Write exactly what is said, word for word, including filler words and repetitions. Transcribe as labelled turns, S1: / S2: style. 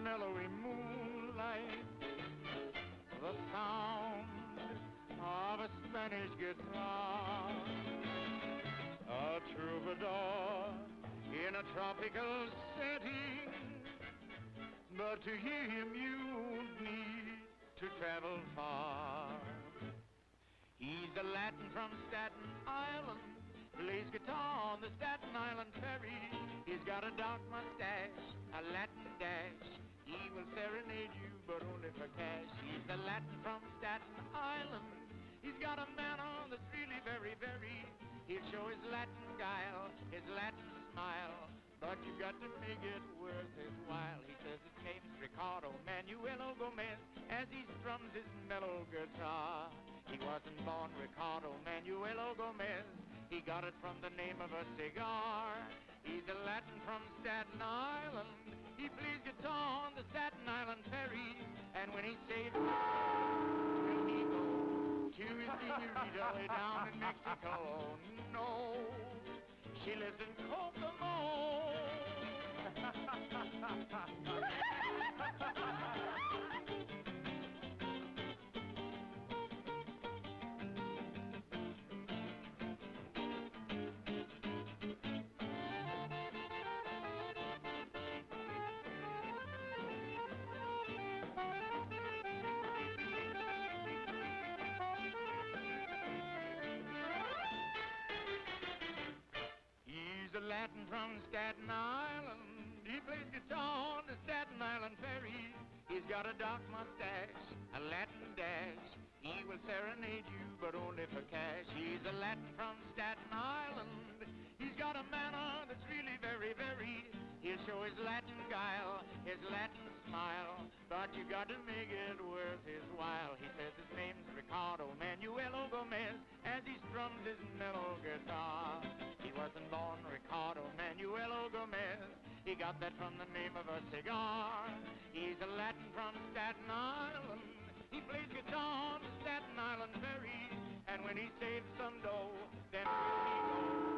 S1: mellowy moonlight, the sound of a Spanish guitar, a troubadour in a tropical setting. But to hear him you need to travel far. He's a Latin from Staten Island, plays guitar on the Staten Island ferry. He's got a dark mustache, a Latin dash. He will serenade you, but only for cash. He's a Latin from Staten Island. He's got a manner that's really very, very. He'll show his Latin guile, his Latin smile, but you've got to make it worth his while. He says his name's Ricardo Manuelo Gomez as he strums his mellow guitar. He wasn't born Ricardo Manuelo Gomez. He got it from the name of a cigar. He's a Latin from Staten Island. He plays guitar on the Staten Island ferry. And when he saves will he go to his senorita way down in Mexico? No, she lives in Kokomo. He's a Latin from Staten Island. He plays guitar on the Staten Island ferry. He's got a dark mustache, a Latin dash. He will serenade you, but only for cash. He's a Latin from Staten Island. He's got a manner that's really very, very. He'll show his Latin guile, his Latin smile, but you got to make it worth his while. He says his name's Ricardo Manuelo Gomez as he strums his mellow guitar. He wasn't born Ricardo Manuelo Gomez. He got that from the name of a cigar. He's a Latin from Staten Island. He plays guitar on the Staten Island ferry. And when he saves some dough, then he goes